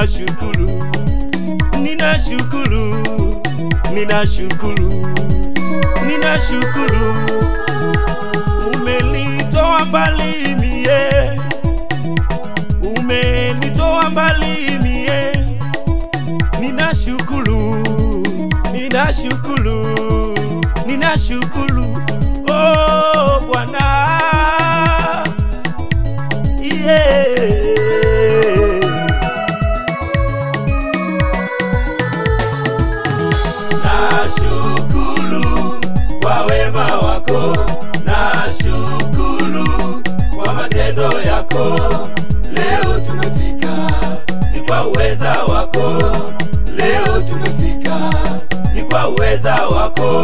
ninashukuru, ninashukuru, ninashukuru, ninashukuru. Umenitoa mbali mie, umenitoa mbali mie. Ninashukuru, ninashukuru, ninashukuru. Oh Bwana, yeah. Nashukuru kwa wema wako, nashukuru kwa matendo yako. Leo tumefika ni kwa uweza wako, leo tumefika ni kwa uweza wako.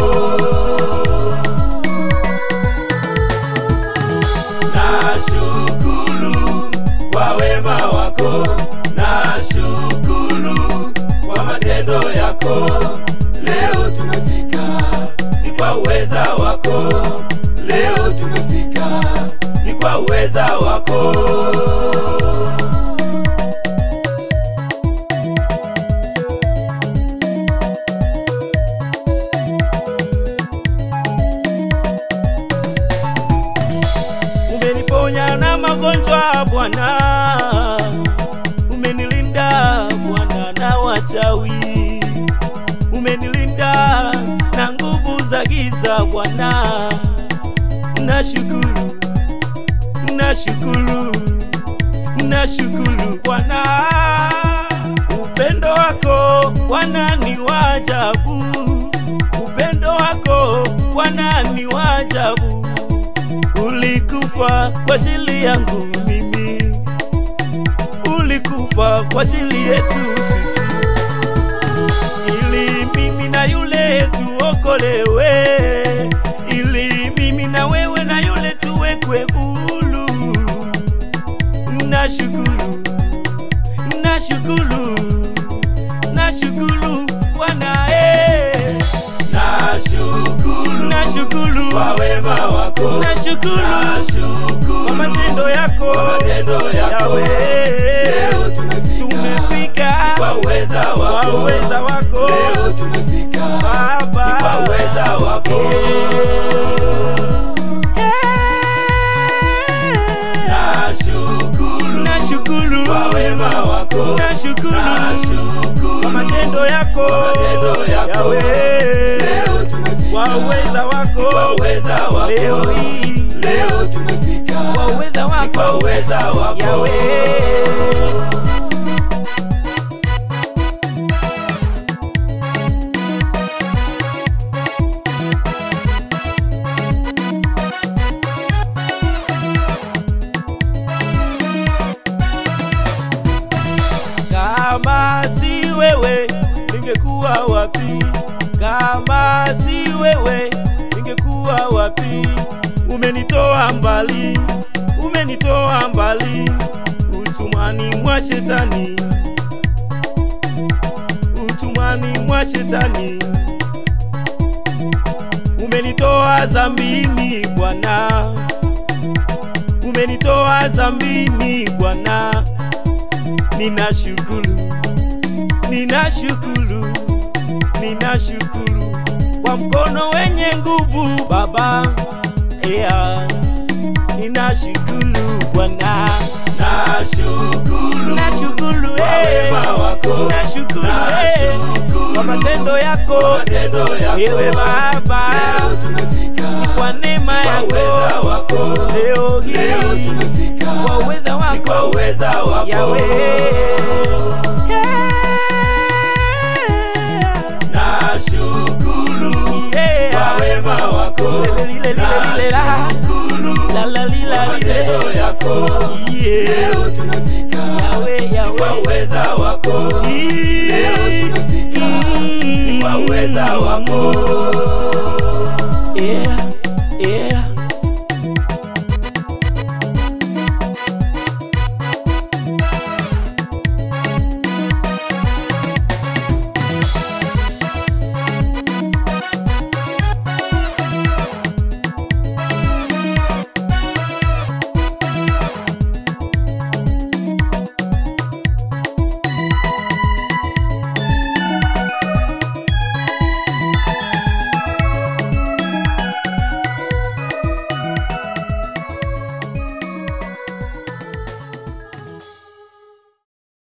Nashukuru kwa wema wako, nashukuru kwa matendo yako. Leo tumefika ni kwa uweza wako, leo tumefika ni kwa uweza wako. Umeniponya na magonjwa Bwana, umenilinda Bwana na wachawi, umenilinda na nguvu za giza Bwana. Nashukuru, nashukuru, nashukuru Bwana. Upendo wako Bwana ni wa ajabu, upendo wako Bwana ni wa ajabu. Ulikufa kwa ajili yangu mimi, ulikufa kwa ajili yetu sisi, ili mimi na yule tuokolewe, ili mimi na wewe na yule tuwekwe huru. Nashukuru, nashukuru, nashukuru Bwana, nashukuru, nashukuru kwa wema wako, nashukuru kwa matendo yako, Yawe. Leo tumefika kwa uweza wako, kwa uweza wako. Leo tumefika Baba kwa uweza wako. Nashukuru, nashukuru kwa wema wako, nashukuru kwa matendo yako, Yawe. Leo tumefika kwa uweza wako, kwa uweza wako. Leo hii, leo tumefika kwa uweza wako, kwa uweza wako, Yawe. Kama si wewe ningekuwa wapi? Kama si wewe ningekuwa wapi? Umenitoa mbali, umenitoa mbali, utumwani mwa shetani, utumwani mwa shetani. Umenitoa dhambini Bwana, umenitoa dhambini Bwana. Ninashukuru, ninashukuru, ninashukuru kwa mkono wenye nguvu Baba, ninashukuru Bwana. Nashukuru, nashukuru kwa wema wako, nashukuru kwa matendo yako, ewe Baba. Leo tumefika kwa neema yako, leo hii tumefika kwa uweza wako, kwa uweza wako, Yawe. Nashukuru kwa wema wako, nashukuru kwa matendo yako. Leo tumefika kwa uweza wako, leo tumefika kwa uweza wako, yeah.